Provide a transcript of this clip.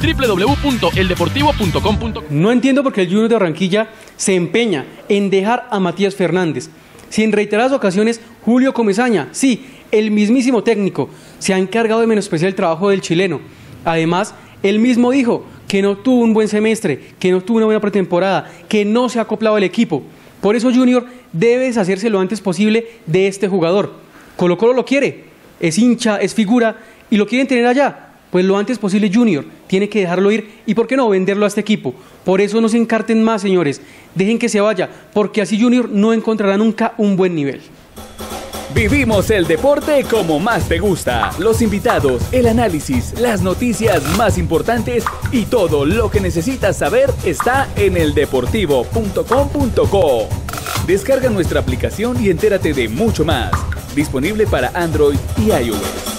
www.eldeportivo.com.co. No entiendo por qué el Junior de Barranquilla se empeña en dejar a Matías Fernández. Si en reiteradas ocasiones Julio Comesaña, sí, el mismísimo técnico, se ha encargado de menospreciar el trabajo del chileno. Además, él mismo dijo que no tuvo un buen semestre, que no tuvo una buena pretemporada, que no se ha acoplado al equipo. Por eso Junior debe deshacerse lo antes posible de este jugador. Colo-Colo lo quiere, es hincha, es figura y lo quieren tener allá. Pues lo antes posible Junior tiene que dejarlo ir y por qué no venderlo a este equipo. Por eso no se encarten más, señores, dejen que se vaya, porque así Junior no encontrará nunca un buen nivel. Vivimos el deporte como más te gusta. Los invitados, el análisis, las noticias más importantes y todo lo que necesitas saber está en eldeportivo.com.co. Descarga nuestra aplicación y entérate de mucho más. Disponible para Android y iOS.